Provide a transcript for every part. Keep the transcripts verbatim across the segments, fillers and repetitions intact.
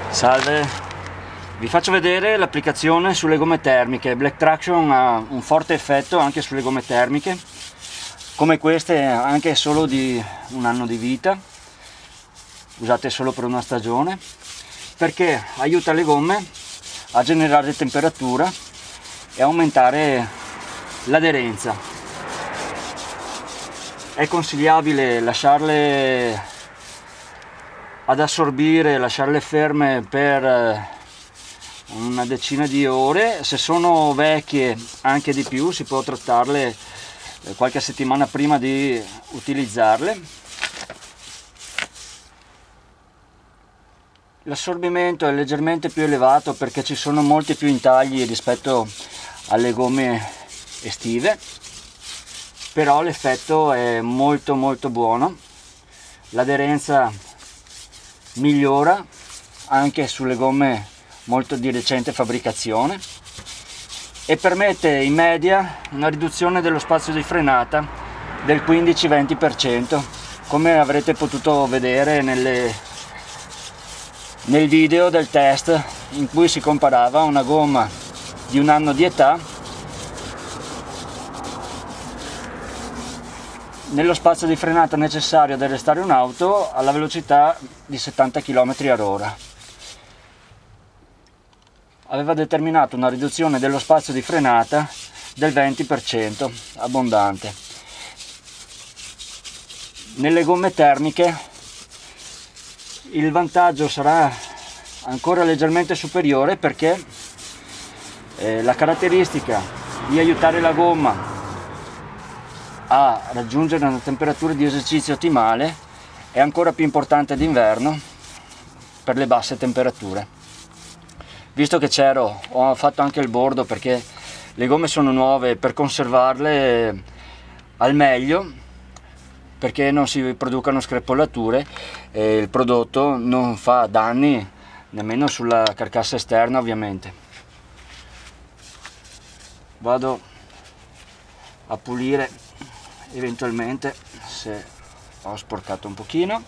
Salve, vi faccio vedere l'applicazione sulle gomme termiche. Black Traction ha un forte effetto anche sulle gomme termiche, come queste anche solo di un anno di vita, usate solo per una stagione, perché aiuta le gomme a generare temperatura e aumentare l'aderenza. È consigliabile lasciarle ad assorbire, lasciarle ferme per una decina di ore. Se sono vecchie anche di più, si può trattarle qualche settimana prima di utilizzarle. L'assorbimento è leggermente più elevato perché ci sono molti più intagli rispetto alle gomme estive, però l'effetto è molto molto buono. L'aderenza migliora anche sulle gomme molto di recente fabbricazione e permette in media una riduzione dello spazio di frenata del quindici venti per cento, come avrete potuto vedere nelle, nel video del test in cui si comparava una gomma di un anno di età nello spazio di frenata necessario ad arrestare un'auto alla velocità di settanta chilometri all'ora. Aveva determinato una riduzione dello spazio di frenata del venti per cento, abbondante. Nelle gomme termiche il vantaggio sarà ancora leggermente superiore perché eh, la caratteristica di aiutare la gomma a raggiungere una temperatura di esercizio ottimale è ancora più importante d'inverno per le basse temperature. Visto che c'ero, ho fatto anche il bordo perché le gomme sono nuove, per conservarle al meglio, perché non si producano screpolature e il prodotto non fa danni nemmeno sulla carcassa esterna, ovviamente. Vado a pulire eventualmente se ho sporcato un pochino.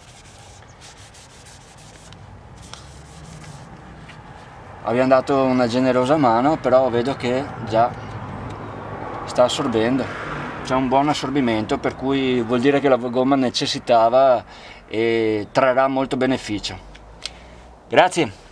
Abbiamo dato una generosa mano, però vedo che già sta assorbendo, c'è un buon assorbimento, per cui vuol dire che la gomma necessitava e trarrà molto beneficio. Grazie.